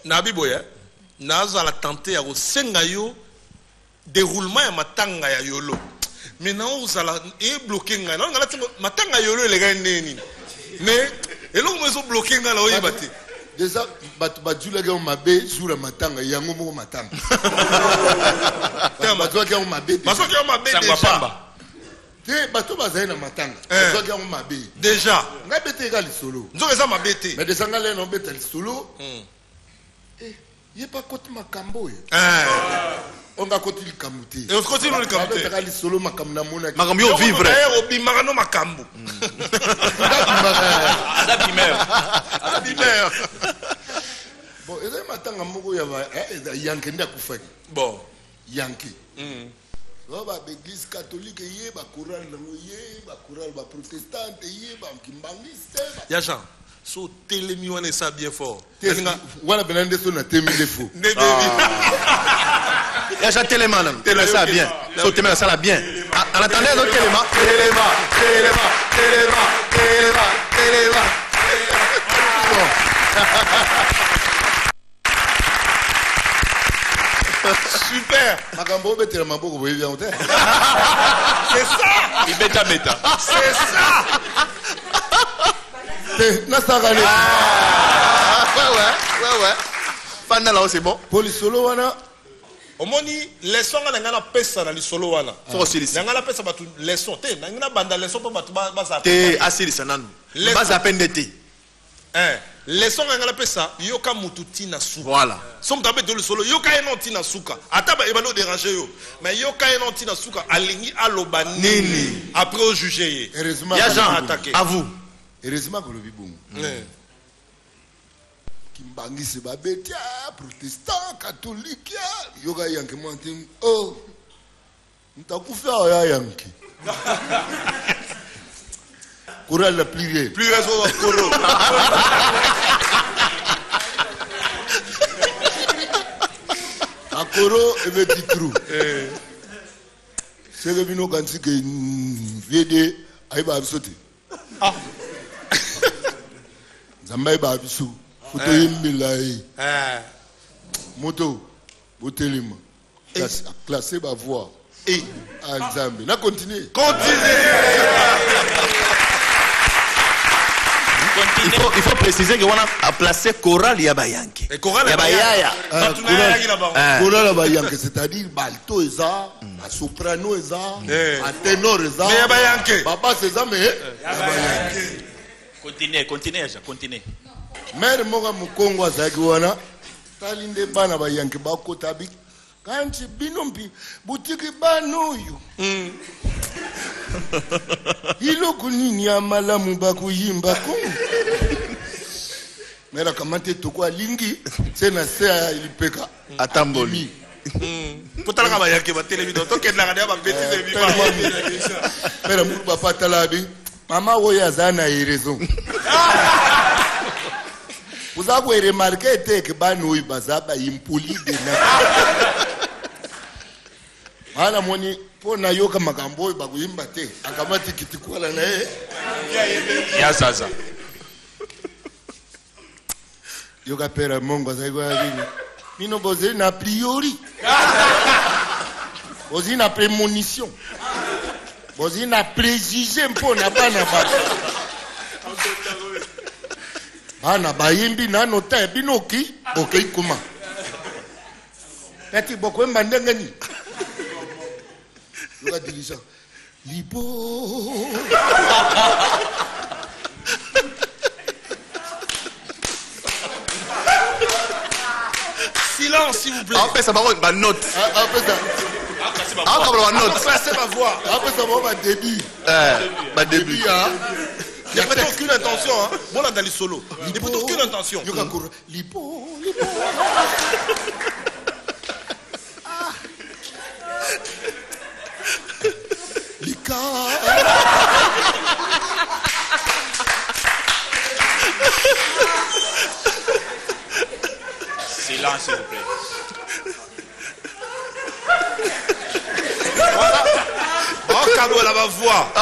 Nabiboya, naza la tenter à sengayo déroulement ya matanga ya yolo. Mais non, vous allez bloquer nga. Non, matanga yolo les gars neni. Mais et là on me bloqué nga la oyebate. Déjà batu la gars on mabe sur la matanga yango moko matanga. Batu la gars on mabe. Batu la gars on mabe déjà. Te bato bazali na matanga. Batu la gars on mabe. Déjà. Nga bete ega lisolo. Nzo eza mabete. Mais déjà nga le no bete lisolo. Il pas côté makambo. On va continuer le camouté. Et on continue le camouté. On va faire solo makamna mona. Makambo vivre. Au bimarano makambo. Adabimeur. Bon, et là matanga moko ya yanke nda kufaki. Bon, yanke. On va l'église catholique yé ba chorale nango yé ba chorale ba protestante yé ba kimbangiste. Ya Jean. So telemi wana ça bien fort. Wana benande so na temi defo. Ya Jean telema là. Telema ça bien. So telema ça bien. En attendant donc telema. Super. Makambo betela maboko boye bien hotel. C'est ça. Il beta. C'est ça. Nasagane. Ouais. Pendant là c'est bon. Pour le solo wana. Omoni leçon nga ngana pesa na lisolo wana. So silisi. Ngana pesa batu leçon te ngana banda leçon pa batu ba te asilisa nanu. Ba za pendete. Leçon ngana pesa yoka mututi na suka. Voilà. Somme tabe de lisolo yoka enoti na suka. Ata ba ebano déranger yo. Mais yoka enoti na suka alingi aloba nini après au juger. Heureusement. Ya Jean attaqué. À vous. Heureusement que le bibon. Kimbangisi babetia protestant catholique yoga yanke montin oh ntakufa ya yanke. Chorale la prière. Prière au coro. A coro et petit trou. C'est le bino quand c'est que viede aiba absote. Ah. Zamba aiba absu. Foto yimbilai. Moto botelima. Classé ba voix. Et Nzambe. Na continuer. Il faut préciser que on a placé chorale Yabayanke. Et chorale Yabayaya. Chorale Yabayanke, c'est-à-dire balto eza, soprano eza, ténor eza. Mais Yabayanke. Papa c'est ça mais Yabayanke. Continuez. Mère moga mukongo azaki wana. Talinde bana bayanke bakota bi. Kanchi binompi butiki banoyo. Ilo kunini ya malamu bakuyimba ko. Mera kamate toko lingi sena sea ilipeka atamboli. Potala kaba yake ba télévision to kedla ngada ba bêtise bi ba. Mera mu papa talabi mama woya zana raison. Vous avez remarqué que banoyi bazaba impoli de na. Hala moni pona yoka makambo bakuyimba te akamati kitikuala na Ya sasa. Yoka pera mongo zaigwa vini. Mino boze na priori. Boze na prémonition. Boze na préjugé mpona bana ba. Bana bayimbi nano ta binoki okei kuma. Eti bokwemba ndenge ni. Yoka dirija. Libo. Silence s'il vous plaît. Après ça va note. Après ça. Après note. Placez ma voix. Après ça va début. Début. Il n'y a pas aucune intention. Hein. Bon, là, dans les solos. Il n'y a pas aucune intention. Lipo. Lika. Silence, s'il vous plaît. Voilà. La voix.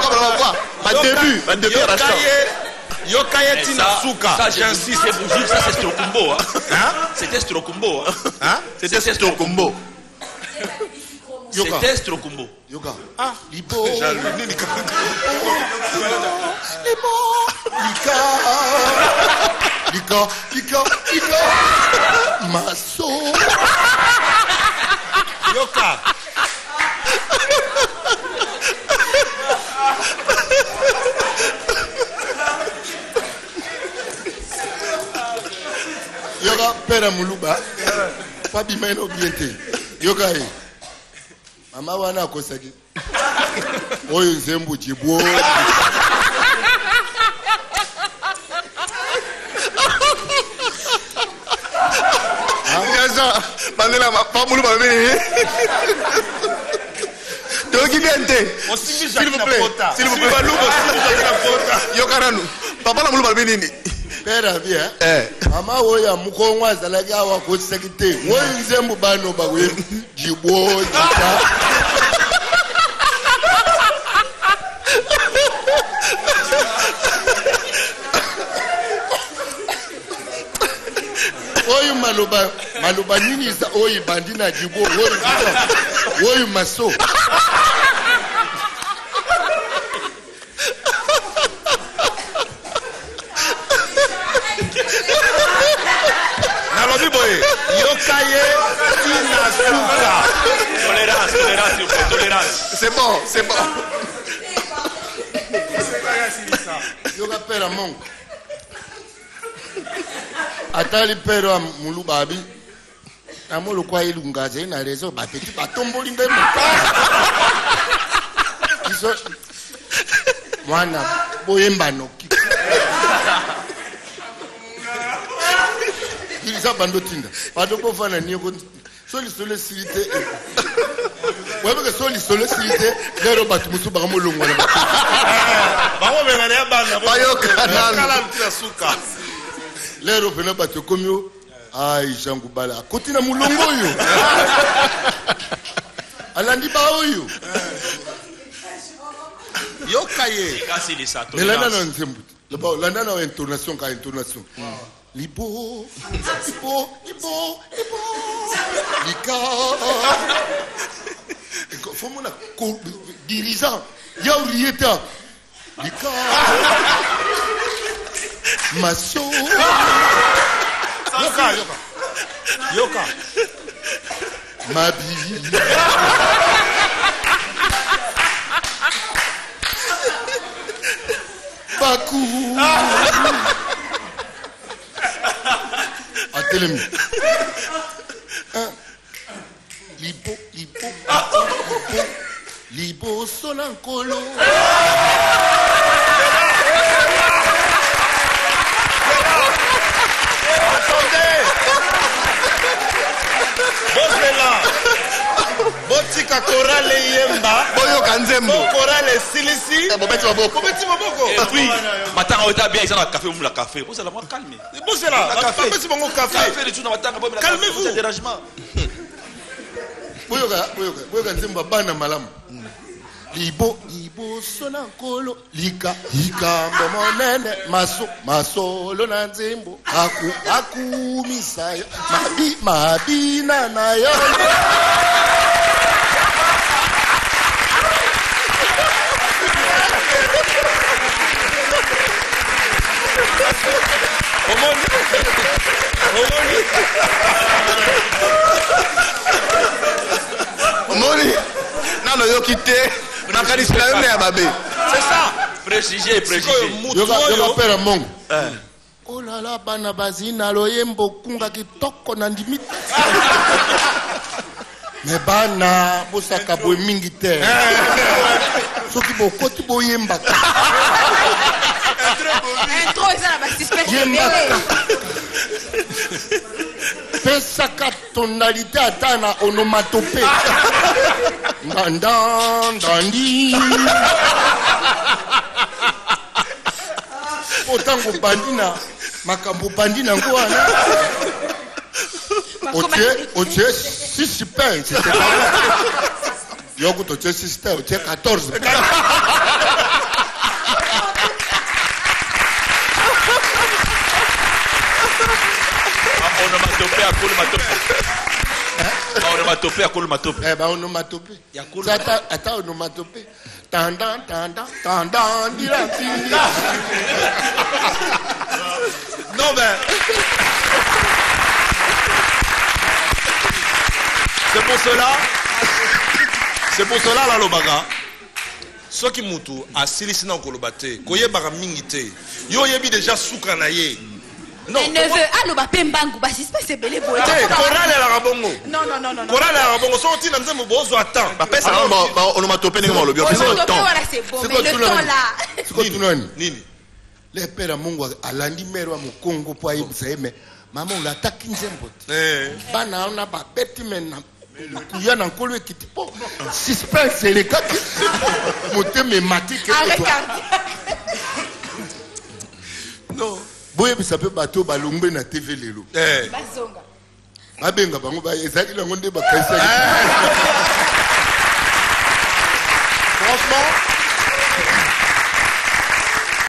Début. Yokaye Tina Souka. Ça, j'insiste, ça c'est Stokumbo. C'était Strokumbo. Hein? C'était Strokumbo. C'était Strokumbo. Yoka. Ah, Lipo. Lika. Maso. Yoka. Yoka pera muluba. Fabi meno biente. Yoka e. Mama wana akosaki. Oyo nzembo jibwo. Gaza, bandela pas moulu babé. Donc il vient te. S'il vous plaît. S'il vous plaît. Yokaranu. Papa la moulu babé nini. Pera via. Mama oya mukongwa zalaki awa kosaki te. Oyo nzembo bano bawe jibwo jita. Oyo maloba nini za oyo bandina jibo oyo maso nalobi boye yokaye tina suka. Tolérance. C'est bon. yoka pera mongo atali pera wa muluba abi amolo kwa ilungaze na rezo bapeti batomboli ndemo iso mwana boyemba noki ilisa bando tinda bado pofana niyo soli silite wabeke soli silite lero batu musu bakamolongwa na batu Bango bengane ya bana. Bayoka nanu. Kala tina suka. lero pena bato komyo ai jangu bala akoti na mulongo oyo alandi ba oyo Yokaye. Kasi les ça. melanda na nzembo landa na intonation ka intonation libo lika fomona dirigeant yaurieta lika maso Yoka. mabi baku atelemi liboso na nkolo Botika korale yemba. Boyoka nzembo. Korale silisi. Bobeti maboko. Bobeti maboko. Et puis, matanga ota bien, ils ont un café ou la café. Vous allez moi calmer. Bossez là. Bobeti bango café. Café de tout dans matanga, bon, calmez-vous. C'est dérangement. boyoka nzembo bana malamu liboso na nkolo likambo monene masolo na nzembo akumisa yo mabina na yo Omoni. Nano yo quitté. Na kanisla yo ya babe. C'est ça. Préjugé. yoka pera mongo oh là là bana bazina loyembo kunga kitoko na ndimi me bana bosaka boye mingi te soki bokoti boyemba Intro eza na basispe yembaka pesaka tonalité ata na onomatope ndandandi otango bandi na makambo bandi nango wana otie 6 pain yoko totie 6 pain otie 14 On Onomatopée à colomatopée. Onomatopée à colomatopée. Eh ben, onomatopée. Il y a colo. Ça, attends, onomatopée. Tandant, dira. Non, mais. C'est pour cela, là, le baga. Ce qui moutou, a silisi na kolobate, koye baga mingite. Yo yebi déjà souka na ye. Non, ne veut allo ba pembangu ba si c'est belé boy. Koral la rabongo. Non. Koral la rabongo, so ti na nzembo bozo attend. Papa ça onomatopée ni le bio. C'est bon, mais le temps là. C'est quoi tout nani? Nini? Les pères à Mungu alandi mero wa Mukongo po ayebisa me mama ulataki nzembo. Bana ona ba beti mena. Kuya na nkolo ekiti po. Suspense le kaki. Moteme matike. Non. Boye bisa pe bato balongbe na TV lelo. Bazonga. Abenga bango ba ezaki la ngonde ba kaisa. Franchement,